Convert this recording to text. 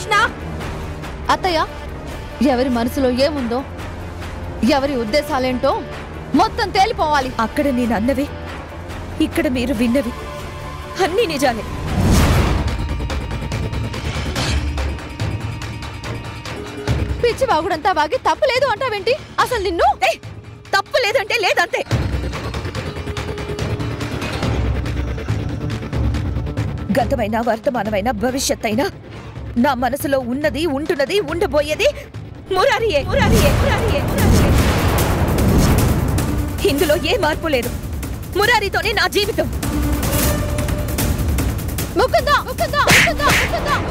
కృష్ణ అత్తయ్య ఎవరి మనసులో ఏముందో ఎవరి ఉద్దేశాలేంటో మొత్తం తేలిపోవాలి. అక్కడ నేను అన్నవి ఇక్కడ మీరు విన్నవి అన్నీ నిజాలే. పిచ్చి బాగుడంతా బాగి తప్పు లేదు అంటావేంటి? అసలు నిన్ను తప్పు లేదంటే లేదంతే. గతమైన వర్తమానమైన భవిష్యత్ అయినా నా మనసులో ఉన్నది ఉంటున్నది ఉండబోయేది మురారియే. ఇందులో ఏ మార్పు లేదు. మురారితోనే నా జీవితం. ముకుందా ముకుందా ముకుందా ముకుందా